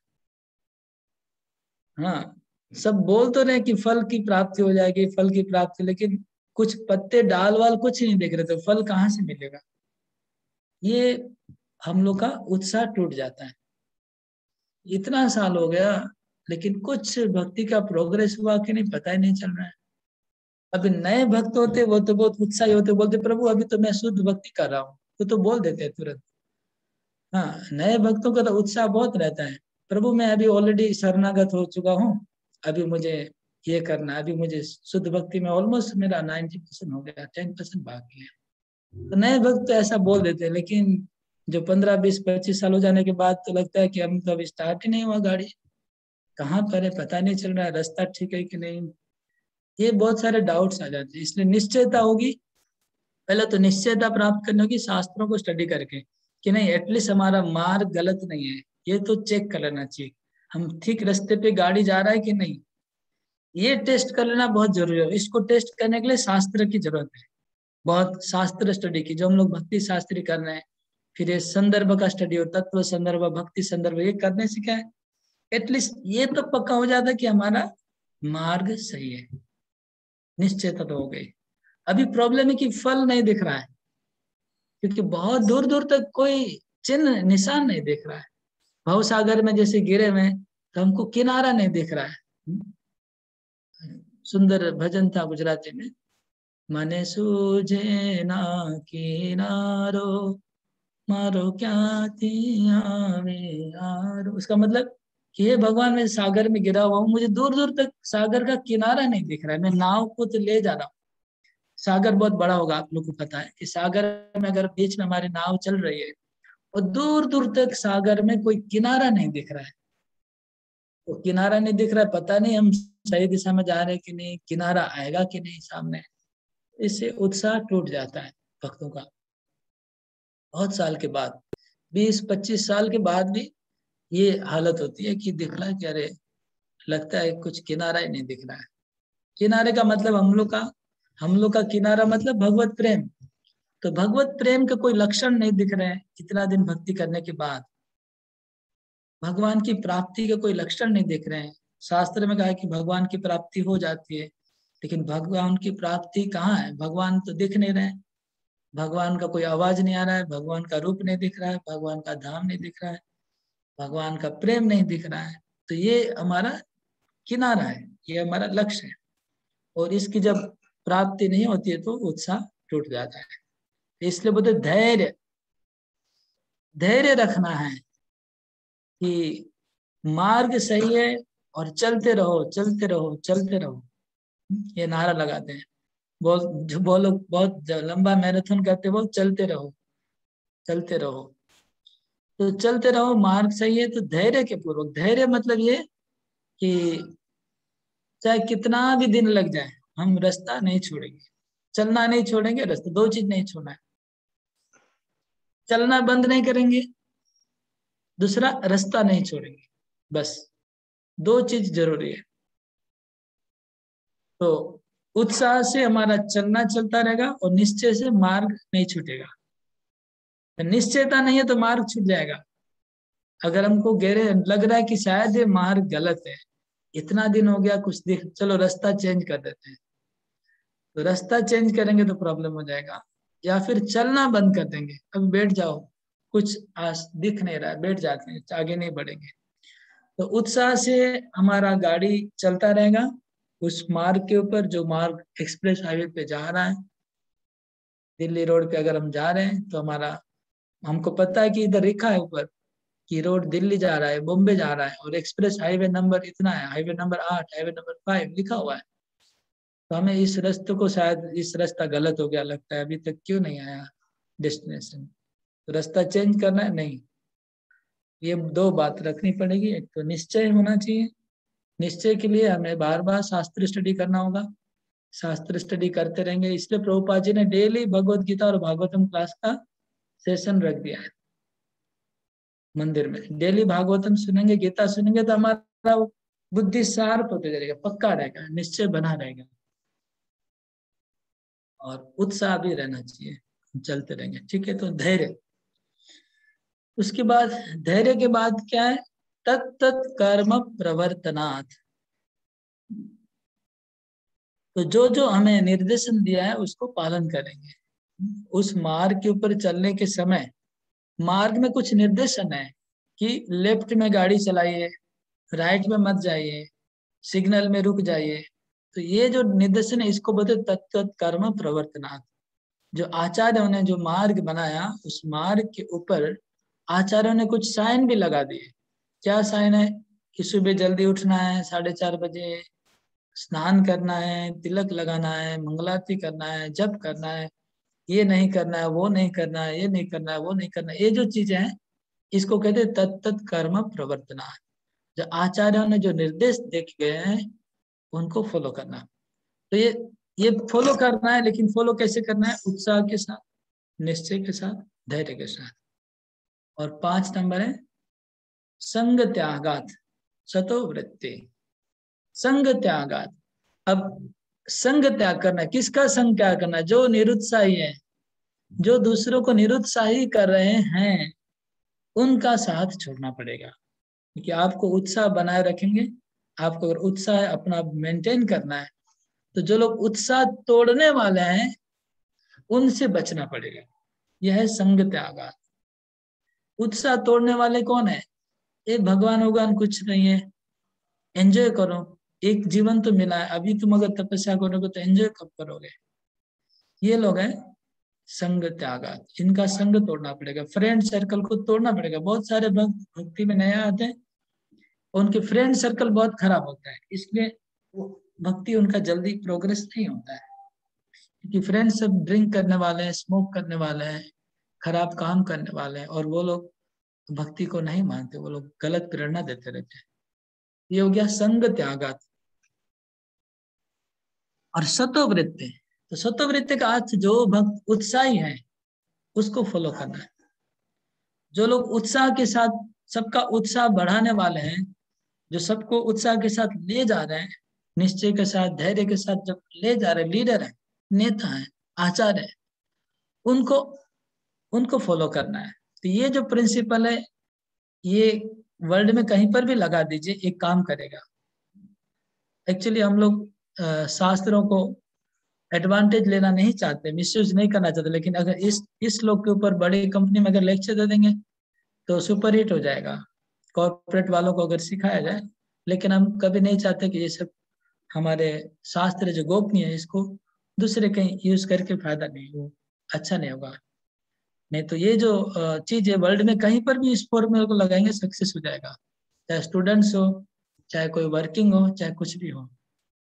हाँ, सब बोल तो रहे कि फल की प्राप्ति हो जाएगी, फल की प्राप्ति, लेकिन कुछ पत्ते डाल वाल कुछ नहीं दिख रहे, तो फल कहाँ से मिलेगा? ये हम लोग का उत्साह टूट जाता है। इतना साल हो गया लेकिन कुछ भक्ति का प्रोग्रेस हुआ कि नहीं, पता ही नहीं चल रहा है। अभी नए भक्त होते वो तो बहुत उत्साही होते, बोलते प्रभु अभी तो मैं शुद्ध भक्ति कर रहा हूँ, तो तो बोल देते तुरंत। हाँ, नए भक्तों का तो उत्साह बहुत रहता है। प्रभु मैं अभी ऑलरेडी शरणागत हो चुका हूँ, अभी मुझे ये करना, अभी मुझे शुद्ध भक्ति में ऑलमोस्ट मेरा नाइन्टी परसेंट हो गया, टेन परसेंट बाकी है। तो नए भक्त तो ऐसा बोल देते हैं, लेकिन जो पंद्रह बीस पच्चीस साल हो जाने के बाद तो लगता है कि हम तो अभी स्टार्ट ही नहीं हुआ, गाड़ी कहाँ पर है पता नहीं चल रहा है, रास्ता ठीक है कि नहीं, ये बहुत सारे डाउट्स आ जाते हैं। इसलिए निश्चयता होगी, पहले तो निश्चयता प्राप्त करनी होगी शास्त्रों को स्टडी करके कि नहीं एटलीस्ट हमारा मार्ग गलत नहीं है, ये तो चेक कर लेना चाहिए, हम ठीक रास्ते पे गाड़ी जा रहा है कि नहीं, ये टेस्ट कर लेना बहुत जरूरी है। इसको टेस्ट करने के लिए शास्त्र की जरूरत है, बहुत शास्त्र स्टडी की, जो हम लोग भक्ति शास्त्री कर रहे हैं। फिर ये संदर्भ का स्टडी हो, तत्व संदर्भ, भक्ति संदर्भ, ये करने से क्या है एटलीस्ट ये तो पक्का हो जाता है कि हमारा मार्ग सही है, निश्चयता तो हो गई। अभी प्रॉब्लम है कि फल नहीं दिख रहा है, क्योंकि बहुत दूर दूर तक कोई चिन्ह निशान नहीं दिख रहा है। भव सागर में जैसे गिरे हुए तो हमको किनारा नहीं दिख रहा है। सुंदर भजन था गुजराती में, मने सूझे ना किनारो मारो क्या आवे। उसका मतलब कि ये भगवान मैं सागर में गिरा हुआ हूँ, मुझे दूर दूर तक सागर का किनारा नहीं दिख रहा है। मैं नाव को तो ले जा रहा हूँ, सागर बहुत बड़ा होगा, आप लोग को पता है कि सागर में अगर बीच में हमारी नाव चल रही है और दूर दूर तक सागर में कोई किनारा नहीं दिख रहा है, तो किनारा नहीं दिख रहा है, पता नहीं हम सही दिशा में जा रहे हैं कि नहीं, किनारा आएगा कि नहीं सामने, इससे उत्साह टूट जाता है भक्तों का। बहुत साल के बाद, बीस पच्चीस साल के बाद भी ये हालत होती है कि दिख रहा है कि अरे लगता है कुछ किनारा ही नहीं दिख रहा है। किनारे का मतलब हम लोग का हम लोग का किनारा मतलब भगवत प्रेम। तो भगवत प्रेम का कोई लक्षण नहीं दिख रहे हैं इतना दिन भक्ति करने के बाद। भगवान की प्राप्ति का कोई लक्षण नहीं दिख रहे हैं। शास्त्र में कहा है कि भगवान की प्राप्ति हो जाती है, लेकिन भगवान की प्राप्ति कहाँ है? भगवान तो दिख नहीं रहे। भगवान का कोई आवाज नहीं आ रहा है, भगवान का रूप नहीं दिख रहा है, भगवान का धाम नहीं दिख रहा है, भगवान का प्रेम नहीं दिख रहा है। तो ये हमारा किनारा है, ये हमारा लक्ष्य है। और इसकी जब प्राप्ति नहीं होती है तो उत्साह टूट जाता है। इसलिए बोलते धैर्य धैर्य रखना है कि मार्ग सही है और चलते रहो चलते रहो चलते रहो, ये नारा लगाते हैं। बहुत जो वो लोग बहुत लंबा मैराथन करते वो चलते रहो चलते रहो। तो चलते रहो, मार्ग सही है तो धैर्य के पूर्वक। धैर्य मतलब ये कि चाहे कितना भी दिन लग जाए हम रास्ता नहीं छोड़ेंगे, चलना नहीं छोड़ेंगे, रास्ता दो चीज नहीं छोड़ना है। चलना बंद नहीं करेंगे, दूसरा रास्ता नहीं छोड़ेंगे, बस दो चीज जरूरी है। तो उत्साह से हमारा चलना चलता रहेगा और निश्चय से मार्ग नहीं छूटेगा। निश्चयता नहीं है तो मार्ग छूट जाएगा। अगर हमको गहरे लग रहा है कि शायद ये मार्ग गलत है, इतना दिन हो गया कुछ देख, चलो रास्ता चेंज कर देते हैं, तो रास्ता चेंज करेंगे तो प्रॉब्लम हो जाएगा। या फिर चलना बंद कर देंगे, अब बैठ जाओ, कुछ आस दिख नहीं रहा है, बैठ जाते हैं, आगे नहीं बढ़ेंगे। तो उत्साह से हमारा गाड़ी चलता रहेगा उस मार्ग के ऊपर जो मार्ग एक्सप्रेस हाईवे पे जा रहा है। दिल्ली रोड पे अगर हम जा रहे हैं तो हमारा हमको पता है कि इधर लिखा है ऊपर कि रोड दिल्ली जा रहा है, बॉम्बे जा रहा है, और एक्सप्रेस हाईवे नंबर इतना है, हाईवे नंबर आठ, हाईवे नंबर फाइव लिखा हुआ है। तो हमें इस रास्ते को, शायद इस रास्ता गलत हो गया लगता है, अभी तक क्यों नहीं आया डेस्टिनेशन, तो रास्ता चेंज करना है। नहीं, ये दो बात रखनी पड़ेगी। एक तो निश्चय होना चाहिए, निश्चय के लिए हमें बार बार शास्त्र स्टडी करना होगा, शास्त्र स्टडी करते रहेंगे। इसलिए प्रभुपाद जी ने डेली भगवत गीता और भागवतम क्लास का सेशन रख दिया है मंदिर में। डेली भागवतम सुनेंगे, गीता सुनेंगे तो हमारा बुद्धि शार्प होते जाएगा, पक्का रहेगा, निश्चय बना रहेगा और उत्साह भी रहना चाहिए, चलते रहेंगे। ठीक है, तो धैर्य। उसके बाद धैर्य के बाद क्या है? तत्त कर्म प्रवर्तनात्। तो जो जो हमें निर्देशन दिया है उसको पालन करेंगे। उस मार्ग के ऊपर चलने के समय मार्ग में कुछ निर्देशन है कि लेफ्ट में गाड़ी चलाइए, राइट में मत जाइए, सिग्नल में रुक जाइए। तो ये जो निर्देशन है इसको बोलते तत्त कर्म प्रवर्तनात्। जो आचार्यों ने जो मार्ग बनाया उस मार्ग के ऊपर आचार्यों ने कुछ साइन भी लगा दिए। क्या साइन है? कि सुबह जल्दी उठना है, साढ़े चार बजे स्नान करना है, तिलक लगाना है, मंगलारती करना है, जप करना है, ये नहीं करना है, वो नहीं करना है, ये नहीं करना है, वो नहीं करना है। ये जो चीजें हैं इसको कहते हैं तत्त कर्म प्रवर्तना। जो आचार्यों ने जो निर्देश देखे गए हैं उनको फॉलो करना। तो ये ये फॉलो करना है, लेकिन फॉलो कैसे करना है? उत्साह के साथ, निश्चय के साथ, धैर्य के साथ। और पांच नंबर है संग त्यागात सतो वृत्ति। संग त्यागात। अब संग त्याग करना, किसका संग त्याग करना? जो निरुत्साही है, जो दूसरों को निरुत्साही कर रहे हैं उनका साथ छोड़ना पड़ेगा। क्योंकि आपको उत्साह बनाए रखेंगे, आपको अगर उत्साह अपना मेंटेन करना है तो जो लोग उत्साह तोड़ने वाले हैं उनसे बचना पड़ेगा। यह है संग त्यागात। उत्साह तोड़ने वाले कौन है? ये भगवान भगवान कुछ नहीं है, एंजॉय करो, एक जीवन तो मिला है, अभी तुम अगर तपस्या करोगे तो एंजॉय कब करोगे? ये लोग हैं संग त्यागात। इनका संग तोड़ना पड़ेगा, फ्रेंड सर्कल को तोड़ना पड़ेगा। बहुत सारे भक्त भक्ति में नया आते हैं, उनके फ्रेंड सर्कल बहुत खराब होता है, इसलिए वो भक्ति उनका जल्दी प्रोग्रेस नहीं होता है। क्योंकि फ्रेंड सब ड्रिंक करने वाले हैं, स्मोक करने वाले हैं, खराब काम करने वाले हैं, और वो लोग भक्ति को नहीं मानते, वो लोग गलत प्रेरणा देते रहते हैं। ये हो गया संग त्यागात। और सतोवृत्ति, तो सतोवृत्ति का अर्थ जो भक्त उत्साही है उसको फॉलो करना है। जो लोग उत्साह के साथ सबका उत्साह बढ़ाने वाले हैं, जो सबको उत्साह के साथ ले जा रहे हैं, निश्चय के साथ धैर्य के साथ जब ले जा रहे, लीडर है, नेता है, आचार्य है, उनको उनको फॉलो करना है। तो ये जो प्रिंसिपल है, ये वर्ल्ड में कहीं पर भी लगा दीजिए, एक काम करेगा। एक्चुअली हम लोग शास्त्रों को एडवांटेज लेना नहीं चाहते, मिसयूज नहीं करना चाहते, लेकिन अगर इस इस लोग के ऊपर बड़ी कंपनी में अगर लेक्चर दे देंगे तो सुपर हिट हो जाएगा, कॉर्पोरेट वालों को अगर सिखाया जाए। लेकिन हम कभी नहीं चाहते कि ये सब हमारे शास्त्र जो गोपनीय है, इसको दूसरे कहीं यूज करके फायदा नहीं हो, अच्छा नहीं होगा। नहीं तो ये जो चीज है वर्ल्ड में कहीं पर भी इस फॉर्मूले को लगाएंगे, सक्सेस हो जाएगा, चाहे स्टूडेंट्स हो, चाहे कोई वर्किंग हो, चाहे कुछ भी हो,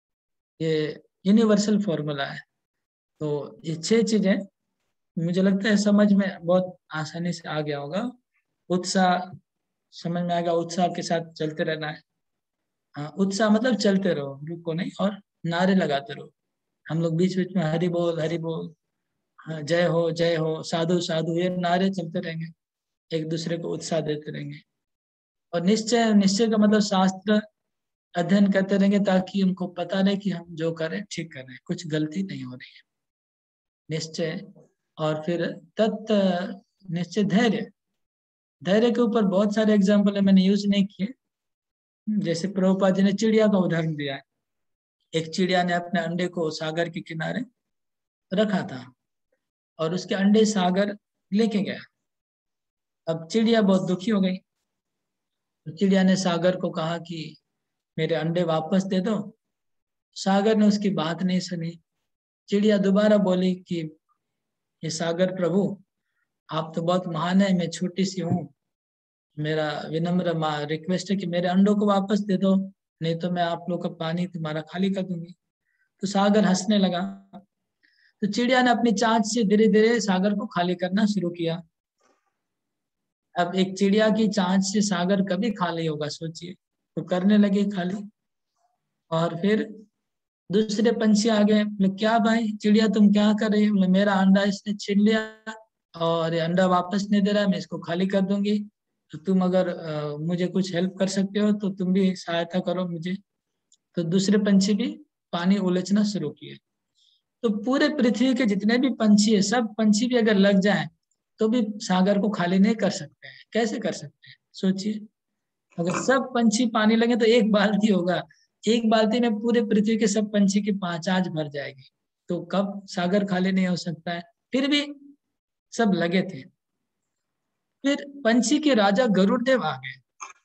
ये यूनिवर्सल फॉर्मूला है। तो ये छह चीजें मुझे लगता है समझ में बहुत आसानी से आ गया होगा। उत्साह समझ में आ गया, उत्साह के साथ चलते रहना है। हाँ, उत्साह मतलब चलते रहो, रुको नहीं, और नारे लगाते रहो। हम लोग बीच बीच में हरि बोल हरि बोल, हाँ, जय हो जय हो, साधु साधु, ये नारे चलते रहेंगे, एक दूसरे को उत्साह देते रहेंगे। और निश्चय, निश्चय का मतलब शास्त्र अध्ययन करते रहेंगे, ताकि उनको पता रहे कि हम जो कर रहे हैं ठीक कर रहे हैं, कुछ गलती नहीं हो रही है। निश्चय, और फिर तत् निश्चय धैर्य। धैर्य के ऊपर बहुत सारे एग्जाम्पल है, मैंने यूज नहीं किए। जैसे प्रभुपाद जी ने चिड़िया का उदाहरण दिया है। एक चिड़िया ने अपने अंडे को सागर के किनारे रखा था और उसके अंडे सागर लेके गया। अब चिड़िया बहुत दुखी हो गई, तो चिड़िया ने सागर को कहा कि मेरे अंडे वापस दे दो। सागर ने उसकी बात नहीं सुनी। चिड़िया दोबारा बोली कि ये सागर प्रभु, आप तो बहुत महान है, मैं छोटी सी हूँ, मेरा विनम्र रिक्वेस्ट है कि मेरे अंडों को वापस दे दो, नहीं तो मैं आप लोग का पानी तुम्हारा खाली कर दूंगी। तो सागर हंसने लगा। तो चिड़िया ने अपनी चांच से धीरे धीरे सागर को खाली करना शुरू किया। अब एक चिड़िया की चांच से सागर कभी खाली होगा, सोचिए। तो करने लगे खाली। और फिर दूसरे पंछी आ गए, बोले क्या भाई चिड़िया तुम क्या कर रही हो? बोले मेरा अंडा इसने छीन लिया और ये अंडा वापस नहीं दे रहा है, मैं इसको खाली कर दूंगी। तो तुम अगर आ, मुझे कुछ हेल्प कर सकते हो तो तुम भी सहायता करो मुझे। तो दूसरे पंछी भी पानी उलझना शुरू किए। तो पूरे पृथ्वी के जितने भी पंछी है, सब पंछी भी अगर लग जाएं तो भी सागर को खाली नहीं कर सकते हैं। कैसे कर सकते हैं, सोचिए। अगर सब पंछी पानी लगे तो एक बाल्टी होगा, एक बाल्टी में पूरे पृथ्वी के सब पंछी की पांचाज भर जाएगी। तो कब सागर खाली नहीं हो सकता है? फिर भी सब लगे थे। फिर पंछी के राजा गरुड़ देव आ गए।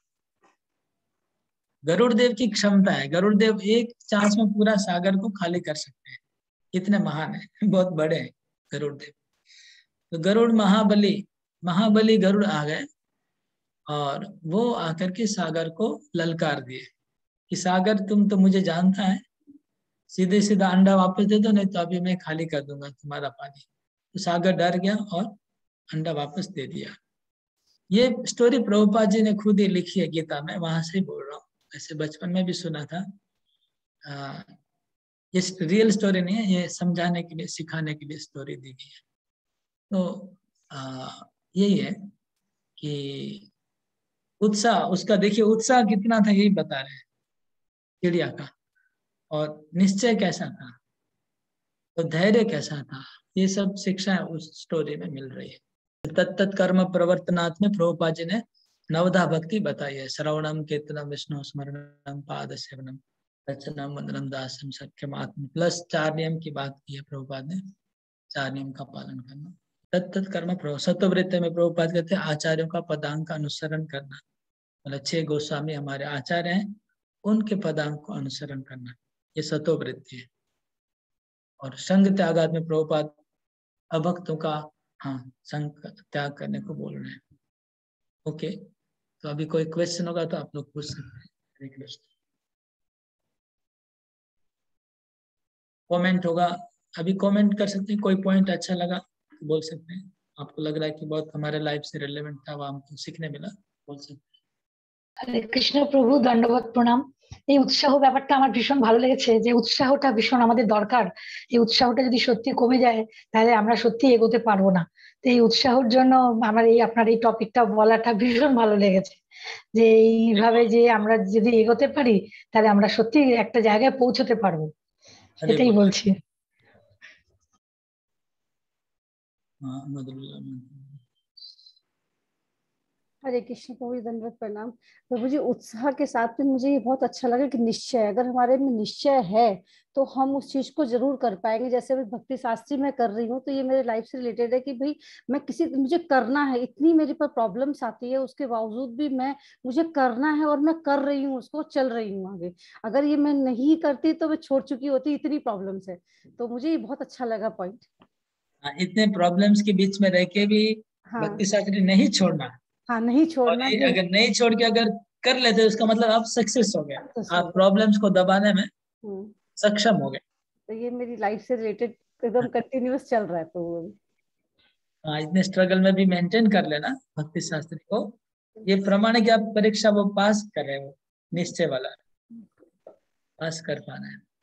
गरुड़ देव की क्षमता है, गरुड़ देव एक चांस में पूरा सागर को खाली कर सकते हैं, इतने महान है, बहुत बड़े हैं गरुड़ देव। तो गरुड़ महाबली महाबली गरुड़ आ गए और वो आकर के सागर को ललकार दिए कि सागर तुम तो मुझे जानता है, सीधे सीधा अंडा वापस दे दो, नहीं तो अभी मैं खाली कर दूंगा तुम्हारा पानी। तो सागर डर गया और अंडा वापस दे दिया। ये स्टोरी प्रभुपाद जी ने खुद ही लिखी है गीता में, वहां से बोल रहा हूँ। ऐसे बचपन में भी सुना था। आ, ये रियल स्टोरी नहीं है, ये समझाने के लिए, सिखाने के लिए स्टोरी दी गई है। तो आ, यही है कि उत्साह, उसका देखिए उत्साह कितना था, यही बता रहे हैं चिड़िया का। और निश्चय कैसा था, तो धैर्य कैसा था, ये सब शिक्षाएं उस स्टोरी में मिल रही है। तत्त कर्म प्रवर्तनात् में प्रभुपाद जी ने नवधा भक्ति बताई है। श्रवणम कीर्तनम विष्णु स्मरणम पाद सेवनम रचनम वंदनम दासम सख्यम आत्म, प्लस चार नियम की बात की है प्रभुपाद ने, चार नियम का पालन करना। तत्त कर्म प्रभु सत्ववृत्ति में प्रभुपाद कहते हैं आचार्यों का पदांक का अनुसरण करना। मतलब छह गोस्वामी हमारे आचार्य हैं, उनके पदांक को अनुसरण करना, ये सत्ववृत्ति है। और संग त्यागाद में प्रभुपाद अभक्तों का हाँ संग त्याग करने को बोल रहे हैं। ओके, तो अभी कोई क्वेश्चन होगा तो आप लोग पूछ सकते हैं। हरे कृष्ण। कमेंट होगा, अभी कमेंट कर सकते हैं। कोई पॉइंट अच्छा लगा तो बोल सकते हैं, आपको लग रहा है कि बहुत हमारे लाइफ से रिलेवेंट था, वो हमको सीखने मिला, बोल सकते हैं। हरे कृष्ण प्रभु, दंडवत प्रणाम। এই উৎসাহ ব্যাপারটা আমার ভীষণ ভালো লেগেছে, যে উৎসাহটা ভীষণ আমাদের দরকার। এই উৎসাহটা যদি সত্যি কমে যায় তাহলে আমরা সত্যি এগোতে পারবো না। তো এই উৎসাহের জন্য আমার এই আপনার এই টপিকটা বলাটা ভীষণ ভালো লেগেছে, যে এইভাবে যে আমরা যদি এগোতে পারি তাহলে আমরা সত্যি একটা জায়গায় পৌঁছতে পারবো, সেটাই বলছি। हरे कृष्ण प्रभु जी, दंडवत प्रणाम प्रभु जी। उत्साह के साथ में मुझे ये बहुत अच्छा लगा कि निश्चय, अगर हमारे में निश्चय है तो हम उस चीज को जरूर कर पाएंगे। जैसे अभी भक्ति शास्त्री में कर रही हूँ तो ये मेरे लाइफ से रिलेटेड है कि भाई मैं किसी, मुझे करना है, इतनी मेरे पर प्रॉब्लम्स आती है उसके बावजूद भी मैं, मुझे करना है और मैं कर रही हूँ उसको, चल रही हूँ आगे। अगर ये मैं नहीं करती तो मैं छोड़ चुकी होती, इतनी प्रॉब्लम्स है। तो मुझे ये बहुत अच्छा लगा पॉइंट। इतने प्रॉब्लम्स के बीच में रह के भी हाँ भक्ति शास्त्री नहीं छोड़ना। हाँ, नहीं छोड़ना। अगर नहीं छोड़ के अगर कर लेते उसका मतलब आप सक्सेस हो गए, आप प्रॉब्लम्स को दबाने में सक्षम हो गए। तो ये मेरी लाइफ से रिलेटेड एकदम कंटिन्यूअस चल रहा है। तो हाँ, इतने स्ट्रगल में भी मेंटेन कर लेना भक्ति शास्त्री को, ये प्रमाण है कि आप परीक्षा वो पास कर रहे हो, निश्चय वाला पास कर पाना है।